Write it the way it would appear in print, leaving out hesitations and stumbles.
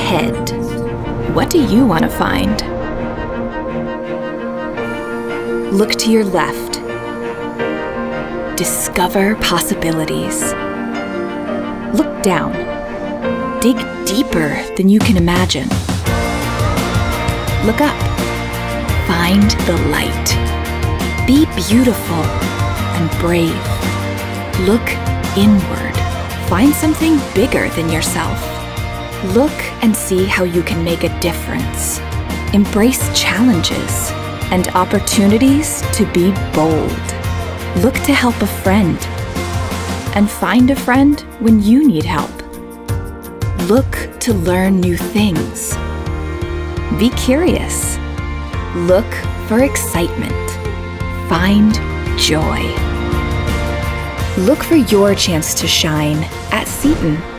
ahead. What do you want to find? Look to your left. Discover possibilities. Look down. Dig deeper than you can imagine. Look up. Find the light. Be beautiful and brave. Look inward. Find something bigger than yourself. Look and see how you can make a difference. Embrace challenges and opportunities to be bold. Look to help a friend. And find a friend when you need help. Look to learn new things. Be curious. Look for excitement. Find joy. Look for your chance to shine at Seton.